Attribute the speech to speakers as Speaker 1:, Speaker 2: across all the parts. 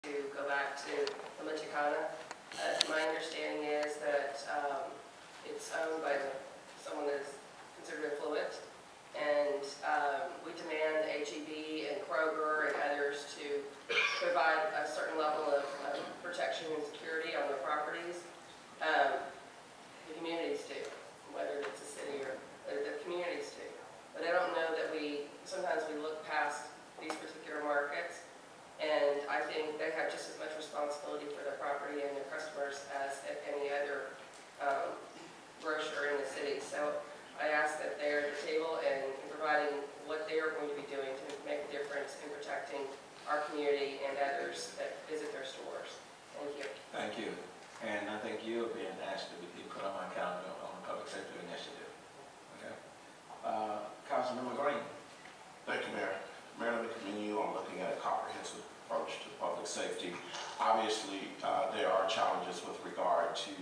Speaker 1: back to the Michicana. My understanding is that it's owned by someone that is considered affluent, and we demand HEB and Kroger and others to provide a certain level of protection and security on their properties. The communities do, whether it's a city or the communities do. But I don't know that sometimes we look past these particular markets, and I think they have just as much responsibility for their property and their customers as any other grocer in the city. So I ask that they're at the table and providing what they are going to be doing to make a difference in protecting our community and others that visit their stores. Thank you.
Speaker 2: Thank you. And I think you're being asked to be put on my calendar on the public safety initiative. Okay. Councilmember Green.
Speaker 3: Thank you, Mayor. Mayor, let me commend you on looking at a comprehensive approach to public safety. Obviously, there are challenges with regard to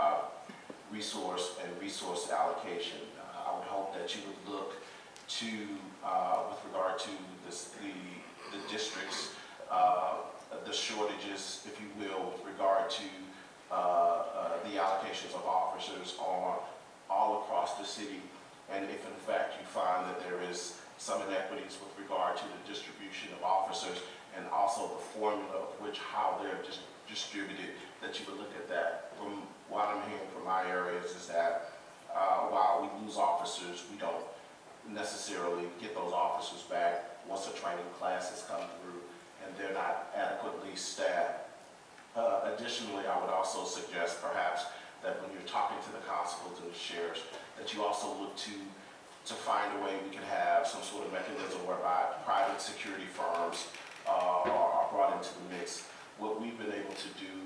Speaker 3: resource allocation. I would hope that you would look to, with regard to the districts, the shortages, if you will, with regard to the allocations of officers all across the city. And if in fact you find that there is some inequities with regard to the distribution of officers and also the formula of how they're distributed, that you would look at that. From what I'm hearing from my areas is that while we lose officers, we don't necessarily get those officers back once a training class has come through and they're not adequately staffed. Additionally, I would also suggest perhaps that when you're talking to the constables and the sheriffs, that you also look to find a way we can have some sort of mechanism whereby private security firms are brought into the mix. What we've been able to do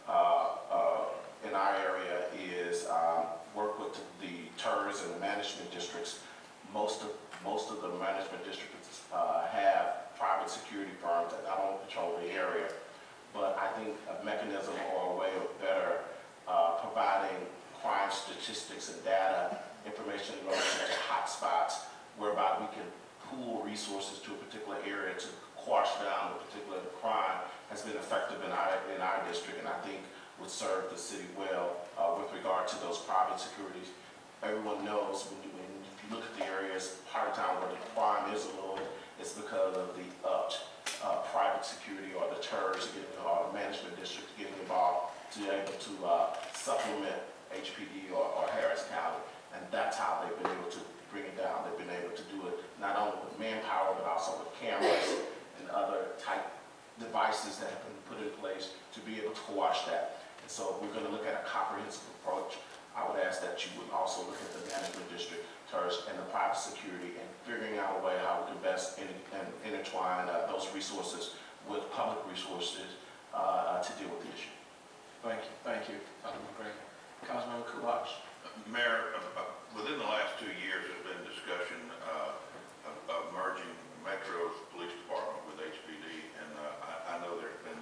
Speaker 3: in our area is work with the TERS and the management districts. Most of the management districts have private security firms that not only patrol the area, but I think a mechanism or a way of better providing crime statistics and data information in relation to hotspots, whereby we can pool resources to a particular area to quash down a particular crime, has been effective in our district, and I think would serve the city well with regard to those private securities. Everyone knows when you look at the areas, part of town where the crime is low, it's because of the private security or the TERS or the management district getting involved to be able to supplement HPD or Harris County. And that's how they've been able to bring it down. They've been able to do it not only with manpower, but also with cameras and other type devices that have been put in place to be able to quash that. And so if we're going to look at a comprehensive approach, I would ask that you would also look at the management district, TERS, and the private security, and figuring out a way how we can best intertwine those resources with public resources to deal with the issue.
Speaker 2: Thank you, Councilmember Green. Councilmember Kubash.
Speaker 4: Mayor, within the last 2 years, there's been discussion of merging Metro's police department with HPD, and I know there's been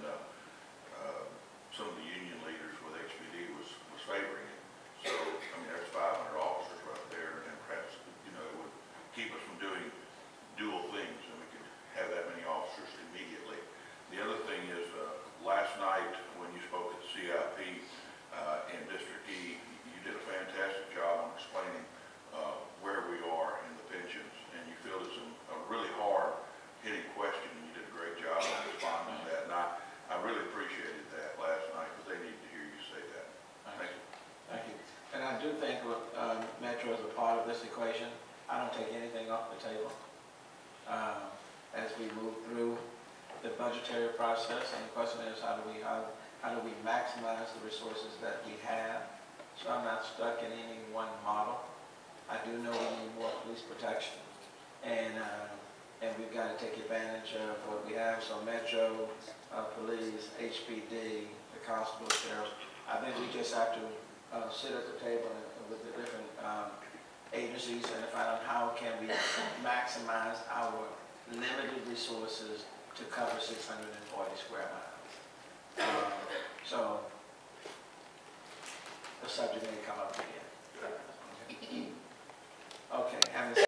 Speaker 4: some of the union leaders with HPD was favoring it. So, I mean, there's 500 officers right there, and perhaps, it would keep us from doing dual things, and we could have that many officers immediately. The other thing is, last night when you spoke at the CIP in District E, you did a fantastic job on explaining where we are in the pensions, and you fielded a really hard-hitting question, and you did a great job on responding to that. And I really appreciated that last night, because they need to hear you say that. Thank you.
Speaker 2: Thank you. And I do think Metro is a part of this equation. I don't take anything off the table as we move through the budgetary process. And the question is, how do we maximize the resources that we have? So I'm not stuck in any one model. I do know we need more police protection, and we've got to take advantage of what we have. So Metro, police, HPD, the constable, sheriff. I think we just have to sit at the table with the different agencies and find out how can we maximize our limited resources to cover 640 square miles. So the subject may come up again. Okay, having